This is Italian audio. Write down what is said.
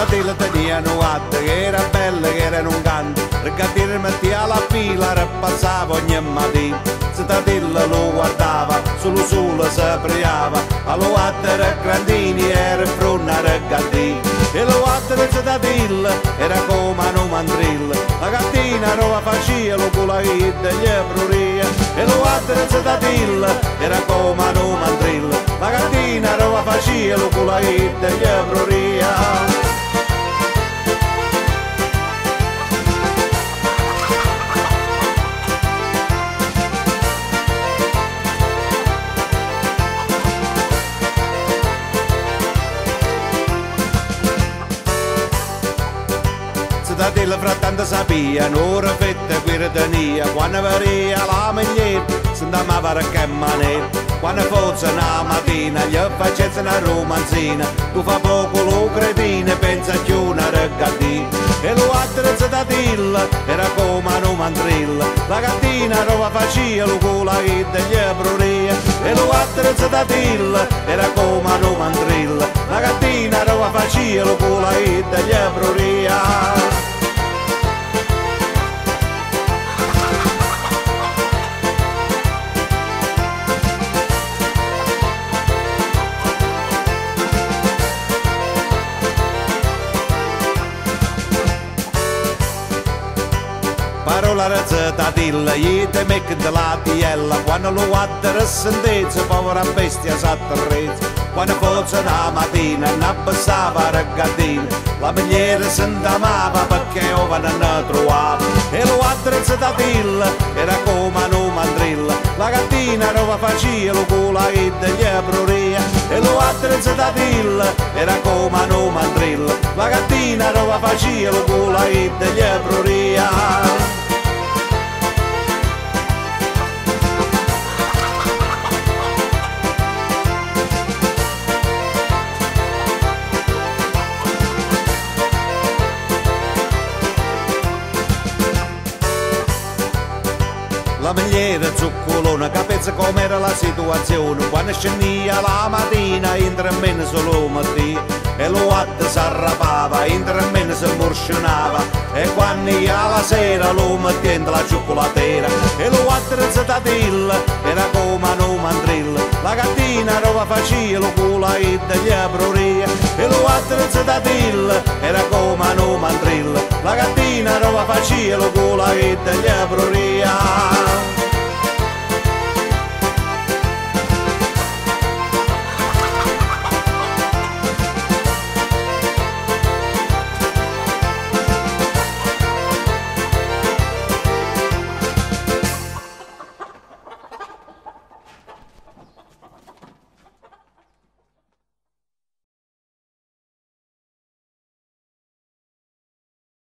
Cittadella tenivano atto che era bella che era un canto, Rigattiere mettia la fila e passava ogni mattina. Cittadella lo guardava, sullo sole si apriava, allo attere grandini era fronna Rigattini. E lo attere Cittadella era come un mandrillo, la gattina rova faceva lo culahidda gli bruria. E lo attere Cittadella era come un mandrillo, la gattina rova faceva lo culahidda gli bruria. Cittadella frattanto sapia, un'ora fetta qui tenia, quando venia la moglie si andava a che manera. Quando fosse una mattina gli facesse una romanzina, tu fa poco lo cretino e pensa che una Rigattina. E lo altro Cittadella era come un mandrillo, la gattina rova faceva lo culahidda gli bruria. E lo altro Cittadella era come un mandrillo, la gattina rova faceva lo culahidda gli bruria. Parola Cittadella, gli te mette la tiella, quando lo guarda sentezza, povera bestia s'atterrezza. Quando fosse una mattina, ne passava Rigattina, la mogliere si indamava perché ova non ne trovava. E lo guarda Cittadella era come un mandrillo, la gattina rova faceva lo culahidda gli bruria. E lo guarda Cittadella era come un mandrillo, la gattina rova faceva lo culahidda gli bruria. La mogliere zuccolona capezza com'era la situazione, quando scendeva la mattina in 3 mesi solo mattina. E lo atto si arrapava, in 3 mesi si morscionava, e quando ia la sera lo metteva la cioccolatera. E lo atto Cittadella era come un mandrillo, la gattina rova faceva lo culahidda gli bruria. E lo atto Cittadella era come un mandrillo, la gattina rova faceva lo culahidda gli bruria.